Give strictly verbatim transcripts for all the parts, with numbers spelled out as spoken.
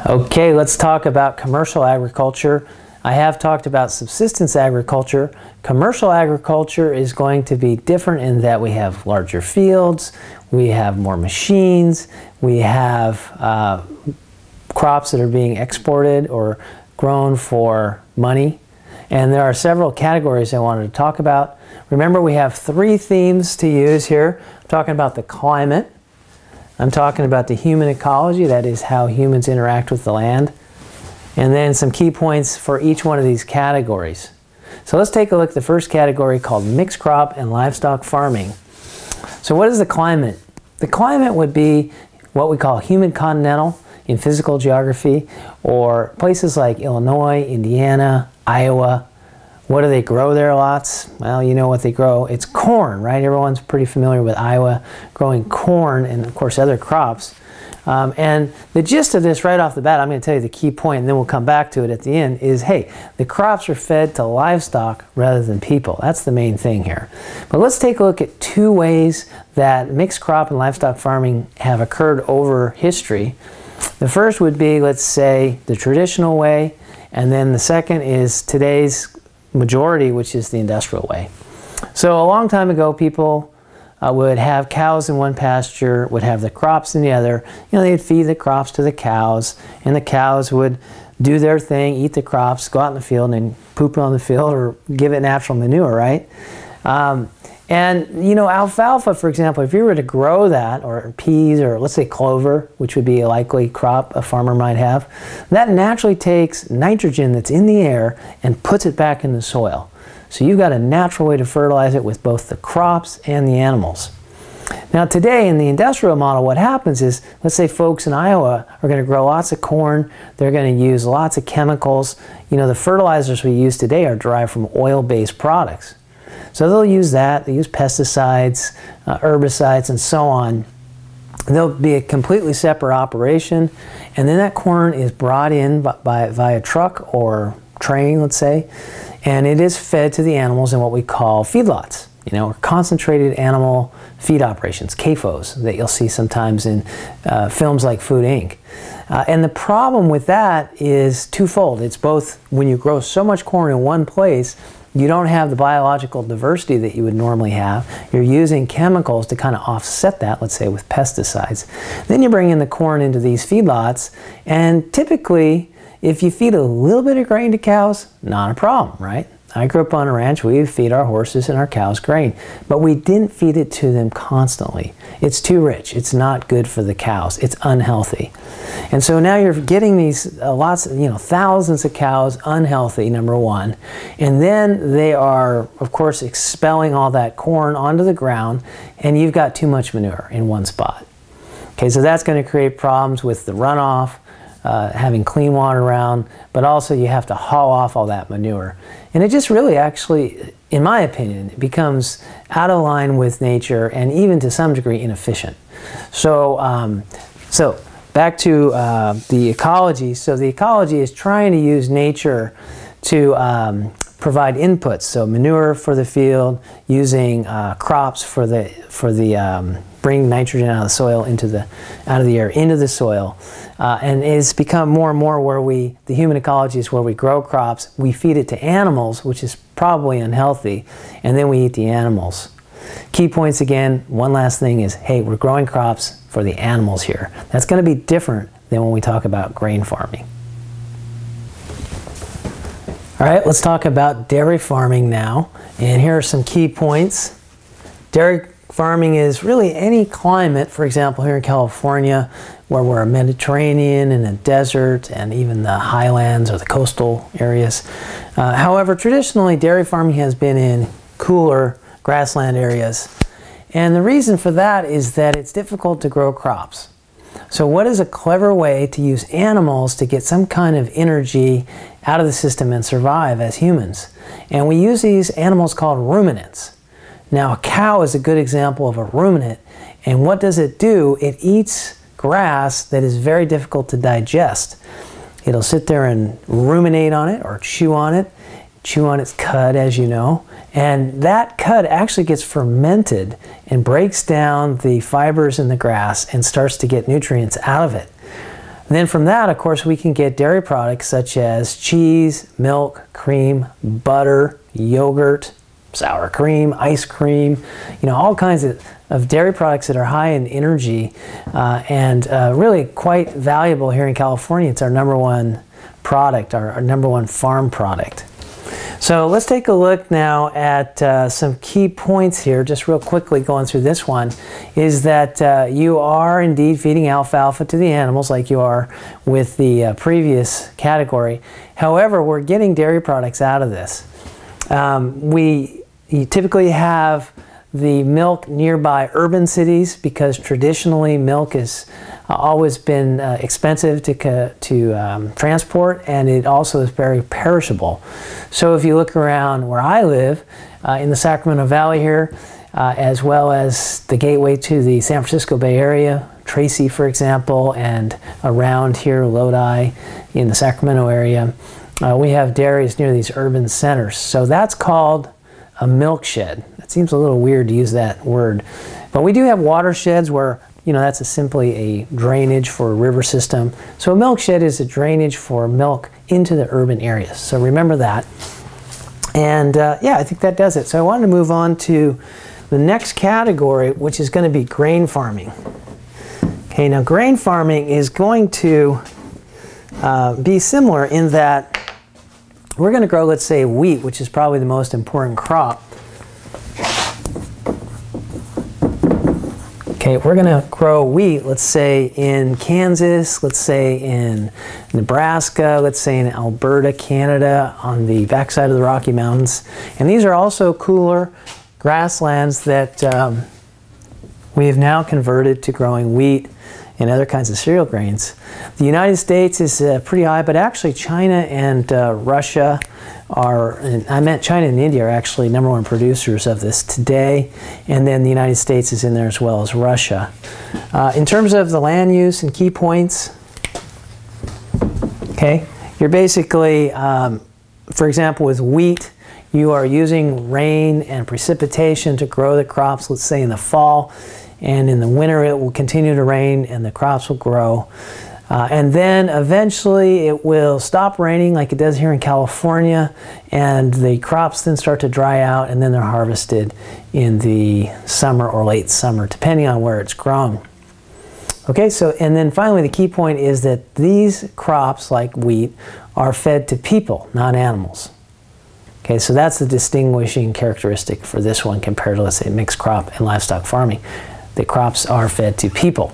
Okay, let's talk about commercial agriculture. I have talked about subsistence agriculture. Commercial agriculture is going to be different in that we have larger fields, we have more machines, we have uh, crops that are being exported or grown for money. And there are several categories I wanted to talk about. Remember, we have three themes to use here. I'm talking about the climate. I'm talking about the human ecology, that is how humans interact with the land. And then some key points for each one of these categories. So let's take a look at the first category called mixed crop and livestock farming. So what is the climate? The climate would be what we call humid continental in physical geography, or places like Illinois, Indiana, Iowa. What do they grow there lots? Well, you know what they grow. It's corn, right? Everyone's pretty familiar with Iowa growing corn and, of course, other crops. Um, and the gist of this right off the bat, I'm going to tell you the key point, and then we'll come back to it at the end, is, hey, the crops are fed to livestock rather than people. That's the main thing here. But let's take a look at two ways that mixed crop and livestock farming have occurred over history. The first would be, let's say, the traditional way, and then the second is today's majority, which is the industrial way. So a long time ago, people uh, would have cows in one pasture, would have the crops in the other. You know, they'd feed the crops to the cows, and the cows would do their thing, eat the crops, go out in the field and poop on the field or give it natural manure, right? Um, and, you know, alfalfa, for example, if you were to grow that, or peas, or let's say clover, which would be a likely crop a farmer might have, that naturally takes nitrogen that's in the air and puts it back in the soil. So you've got a natural way to fertilize it with both the crops and the animals. Now today in the industrial model, what happens is, let's say folks in Iowa are going to grow lots of corn, they're going to use lots of chemicals. You know, the fertilizers we use today are derived from oil-based products. So they'll use that, they use pesticides, uh, herbicides, and so on. There'll be a completely separate operation, and then that corn is brought in by, by, via truck or train, let's say, and it is fed to the animals in what we call feedlots, you know, or concentrated animal feed operations, C A F Os, that you'll see sometimes in uh, films like Food Incorporated. Uh, and the problem with that is twofold. It's both, when you grow so much corn in one place, you don't have the biological diversity that you would normally have. You're using chemicals to kind of offset that, let's say with pesticides. Then you bring in the corn into these feedlots, and typically, if you feed a little bit of grain to cows, not a problem, right? I grew up on a ranch. We would feed our horses and our cows grain, but we didn't feed it to them constantly. It's too rich. It's not good for the cows. It's unhealthy. And so now you're getting these uh, lots, you know, thousands of cows unhealthy, number one. And then they are, of course, expelling all that corn onto the ground, and you've got too much manure in one spot. Okay, so that's going to create problems with the runoff, uh, having clean water around, but also you have to haul off all that manure. And it just really actually, in my opinion, it becomes out of line with nature and even to some degree inefficient. So, um, so back to uh, the ecology. So the ecology is trying to use nature to um, provide inputs. So manure for the field, using uh, crops for the for the um, bring nitrogen out of the soil into the out of the air into the soil, uh, and it's become more and more where we the human ecology is where we grow crops, we feed it to animals, which is probably unhealthy, and then we eat the animals. Key points again. One last thing is, hey, we're growing crops for the animals here. That's going to be different than when we talk about grain farming. All right, let's talk about dairy farming now. And here are some key points. Dairy farming is really any climate, for example, here in California, where we're a Mediterranean and a desert and even the highlands or the coastal areas. Uh, however, traditionally, dairy farming has been in cooler grassland areas. And the reason for that is that it's difficult to grow crops. So what is a clever way to use animals to get some kind of energy out of the system and survive as humans? And we use these animals called ruminants. Now a cow is a good example of a ruminant, and what does it do? It eats grass that is very difficult to digest. It'll sit there and ruminate on it or chew on it, chew on its cud, as you know, and that cud actually gets fermented and breaks down the fibers in the grass and starts to get nutrients out of it. And then from that, of course, we can get dairy products such as cheese, milk, cream, butter, yogurt, sour cream, ice cream, you know, all kinds of, of dairy products that are high in energy uh, and uh, really quite valuable here in California. It's our number one product, our, our number one farm product. So let's take a look now at uh, some key points here, just real quickly going through this one, is that uh, you are indeed feeding alfalfa to the animals like you are with the uh, previous category. However, we're getting dairy products out of this. Um, we you typically have the milk nearby urban cities because traditionally milk has uh, always been uh, expensive to, to um, transport, and it also is very perishable. So if you look around where I live uh, in the Sacramento Valley here, uh, as well as the gateway to the San Francisco Bay Area, Tracy for example, and around here Lodi in the Sacramento area, uh, we have dairies near these urban centers. So that's called a milk shed. It seems a little weird to use that word, but we do have watersheds where, you know, that's a simply a drainage for a river system. So a milk shed is a drainage for milk into the urban areas. So remember that. And uh, yeah, I think that does it. So I wanted to move on to the next category, which is going to be grain farming. Okay, now grain farming is going to uh, be similar in that we're going to grow, let's say, wheat, which is probably the most important crop. Okay, we're going to grow wheat, let's say, in Kansas, let's say in Nebraska, let's say in Alberta, Canada, on the backside of the Rocky Mountains. And these are also cooler grasslands that um, we have now converted to growing wheat and other kinds of cereal grains. The United States is uh, pretty high, but actually China and uh, Russia are, and I meant China and India are actually number one producers of this today, and then the United States is in there as well as Russia. Uh, in terms of the land use and key points, okay, you're basically, um, for example, with wheat, you are using rain and precipitation to grow the crops, let's say in the fall. And in the winter it will continue to rain and the crops will grow. Uh, and then eventually it will stop raining like it does here in California, and the crops then start to dry out, and then they're harvested in the summer or late summer, depending on where it's grown. Okay, so, and then finally the key point is that these crops, like wheat, are fed to people, not animals. Okay, so that's the distinguishing characteristic for this one compared to, let's say, mixed crop and livestock farming. The crops are fed to people.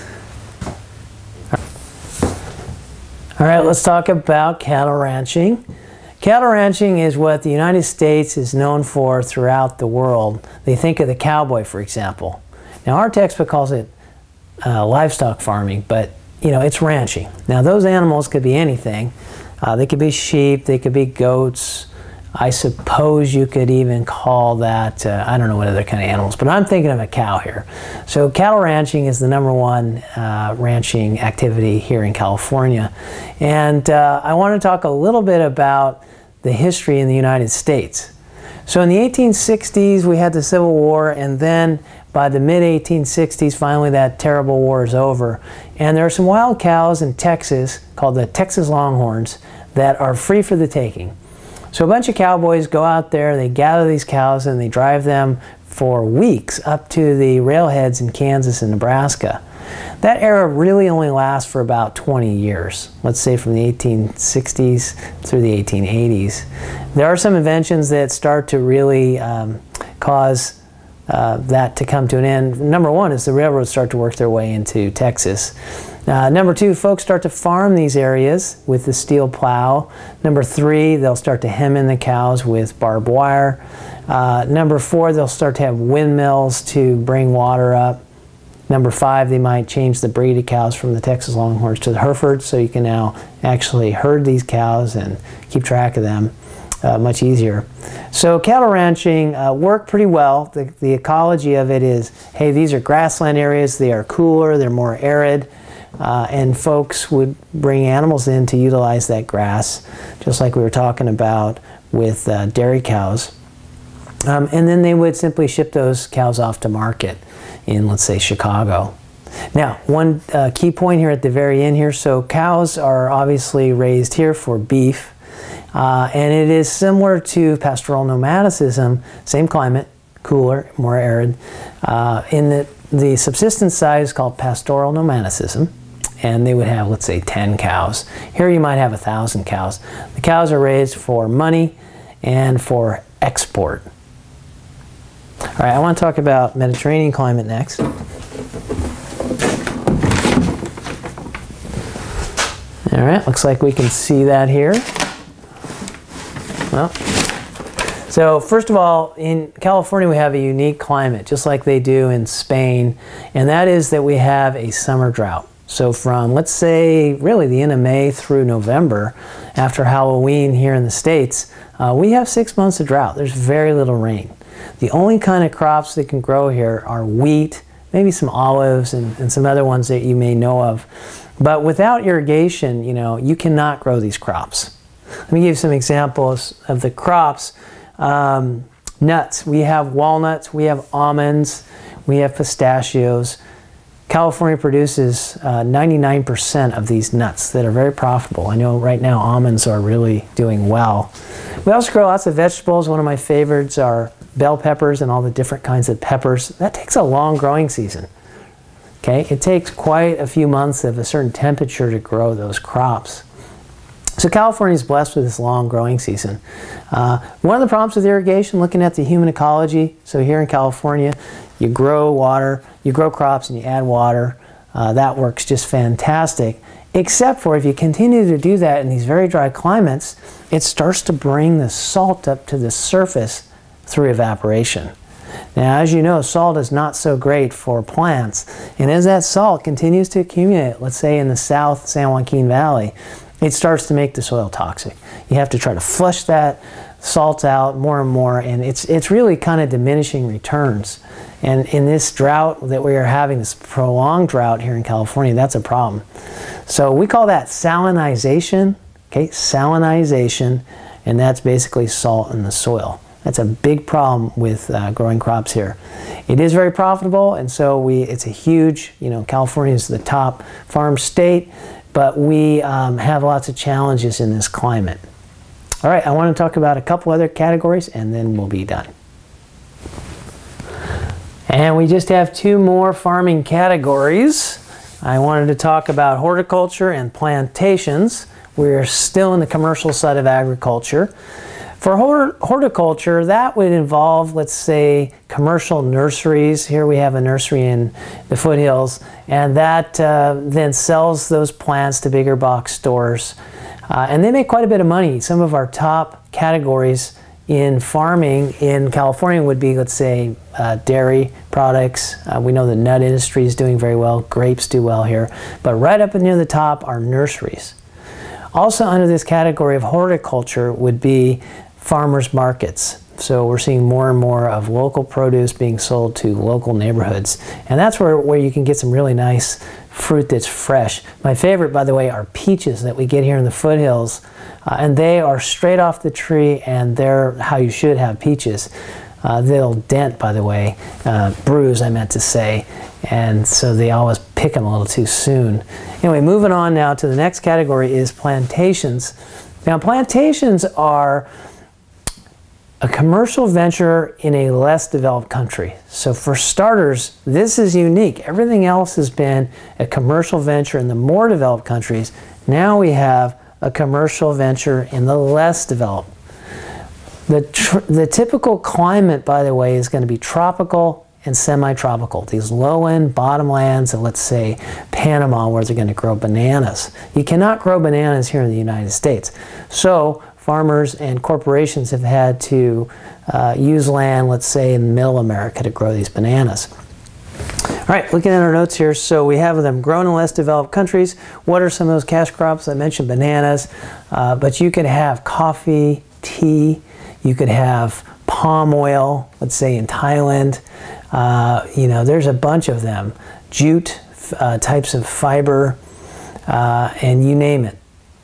All right, let's talk about cattle ranching. Cattle ranching is what the United States is known for throughout the world. They think of the cowboy, for example. Now, our textbook calls it uh, livestock farming, but you know, it's ranching. Now, those animals could be anything. Uh, they could be sheep, they could be goats. I suppose you could even call that, uh, I don't know what other kind of animals, but I'm thinking of a cow here. So cattle ranching is the number one uh, ranching activity here in California. And uh, I want to talk a little bit about the history in the United States. So in the eighteen sixties, we had the Civil War, and then by the mid eighteen sixties, finally that terrible war is over. And there are some wild cows in Texas called the Texas Longhorns that are free for the taking. So a bunch of cowboys go out there, they gather these cows and they drive them for weeks up to the railheads in Kansas and Nebraska. That era really only lasts for about twenty years, let's say from the eighteen sixties through the eighteen eighties. There are some inventions that start to really um, cause uh, that to come to an end. Number one is the railroads start to work their way into Texas. Uh, number two, folks start to farm these areas with the steel plow. Number three, they'll start to hem in the cows with barbed wire. Uh, number four, they'll start to have windmills to bring water up. Number five, they might change the breed of cows from the Texas Longhorns to the Herefords, so you can now actually herd these cows and keep track of them uh, much easier. So cattle ranching uh, worked pretty well. The, the ecology of it is, hey, these are grassland areas, they are cooler, they're more arid. Uh, and folks would bring animals in to utilize that grass, just like we were talking about with uh, dairy cows. Um, and then they would simply ship those cows off to market in, let's say, Chicago. Now, one uh, key point here at the very end here, so cows are obviously raised here for beef, uh, and it is similar to pastoral nomadicism, same climate, cooler, more arid. Uh, in the, the subsistence side is called pastoral nomadicism, and they would have, let's say, ten cows. Here you might have a thousand cows. The cows are raised for money and for export. All right, I want to talk about Mediterranean climate next. All right, looks like we can see that here. Well, so first of all, in California we have a unique climate, just like they do in Spain, and that is that we have a summer drought. So from, let's say, really the end of May through November, after Halloween here in the States, uh, we have six months of drought. There's very little rain. The only kind of crops that can grow here are wheat, maybe some olives, and, and some other ones that you may know of. But without irrigation, you know, you cannot grow these crops. Let me give you some examples of the crops. Um, nuts. We have walnuts, we have almonds, we have pistachios. California produces ninety-nine percent uh, of these nuts that are very profitable. I know right now almonds are really doing well. We also grow lots of vegetables. One of my favorites are bell peppers and all the different kinds of peppers. That takes a long growing season. Okay, it takes quite a few months of a certain temperature to grow those crops. So California is blessed with this long growing season. Uh, one of the problems with irrigation, looking at the human ecology, so here in California, you grow water, you grow crops and you add water. Uh, that works just fantastic, except for if you continue to do that in these very dry climates, it starts to bring the salt up to the surface through evaporation. Now, as you know, salt is not so great for plants, and as that salt continues to accumulate, let's say in the South San Joaquin Valley, it starts to make the soil toxic. You have to try to flush that salt out more and more, and it's, it's really kind of diminishing returns. And in this drought that we are having, this prolonged drought here in California, that's a problem. So we call that salinization, okay, salinization, and that's basically salt in the soil. That's a big problem with uh, growing crops here. It is very profitable, and so we, it's a huge, you know, California is the top farm state, but we um, have lots of challenges in this climate. All right, I want to talk about a couple other categories and then we'll be done. And we just have two more farming categories. I wanted to talk about horticulture and plantations. We're still in the commercial side of agriculture. For horticulture, that would involve, let's say, commercial nurseries. Here we have a nursery in the foothills, and that uh, then sells those plants to bigger box stores. Uh, and they make quite a bit of money. Some of our top categories in farming in California would be, let's say, uh, dairy products. Uh, we know the nut industry is doing very well. Grapes do well here. But right up near the top are nurseries. Also under this category of horticulture would be farmers markets. So we're seeing more and more of local produce being sold to local neighborhoods. And that's where, where you can get some really nice fruit that's fresh. My favorite, by the way, are peaches that we get here in the foothills. Uh, and they are straight off the tree, and they're how you should have peaches. Uh, they'll dent, by the way, uh, bruise, I meant to say. And so they always pick them a little too soon. Anyway, moving on now to the next category is plantations. Now, plantations are a commercial venture in a less developed country. So for starters, this is unique. Everything else has been a commercial venture in the more developed countries. Now we have a commercial venture in the less developed. The, tr the typical climate, by the way, is going to be tropical and semi-tropical. These low-end bottomlands of, let's say, Panama, where they're going to grow bananas. You cannot grow bananas here in the United States. So farmers and corporations have had to uh, use land, let's say, in middle America to grow these bananas. All right, looking at our notes here, so we have them grown in less developed countries. What are some of those cash crops? I mentioned bananas, uh, but you could have coffee, tea, you could have palm oil, let's say in Thailand. Uh, you know, there's a bunch of them. Jute, uh, types of fiber, uh, and you name it.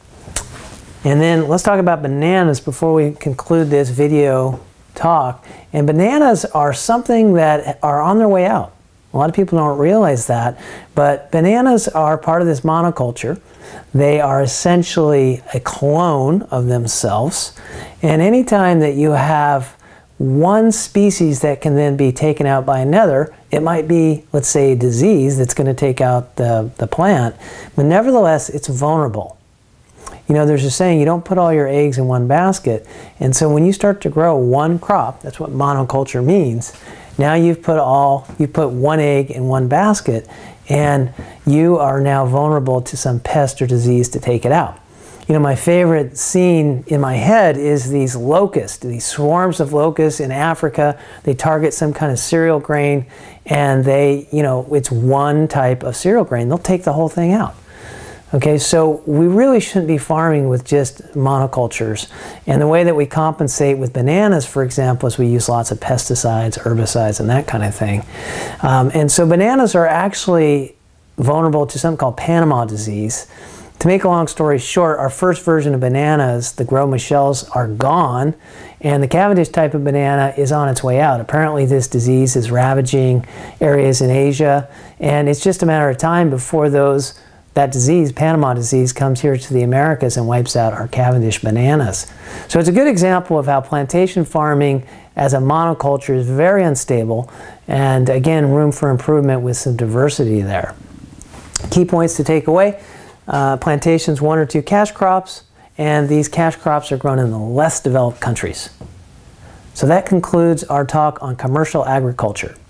And then let's talk about bananas before we conclude this video talk. And bananas are something that are on their way out. A lot of people don't realize that, but bananas are part of this monoculture. They are essentially a clone of themselves, and anytime that you have one species that can then be taken out by another, it might be, let's say, a disease that's going to take out the, the plant, but nevertheless, it's vulnerable. You know, there's a saying, you don't put all your eggs in one basket, and so when you start to grow one crop, that's what monoculture means, now you've put all, you put one egg in one basket, and you are now vulnerable to some pest or disease to take it out. You know, my favorite scene in my head is these locusts, these swarms of locusts in Africa. They target some kind of cereal grain, and they, you know, it's one type of cereal grain. They'll take the whole thing out. Okay, so we really shouldn't be farming with just monocultures. And the way that we compensate with bananas, for example, is we use lots of pesticides, herbicides, and that kind of thing. Um, and so bananas are actually vulnerable to something called Panama disease. To make a long story short, our first version of bananas, the Gros Michels, are gone, and the Cavendish type of banana is on its way out. Apparently this disease is ravaging areas in Asia, and it's just a matter of time before those that disease, Panama disease, comes here to the Americas and wipes out our Cavendish bananas. So it's a good example of how plantation farming as a monoculture is very unstable, and again, room for improvement with some diversity there. Key points to take away: uh, plantations, one or two cash crops, and these cash crops are grown in the less developed countries. So that concludes our talk on commercial agriculture.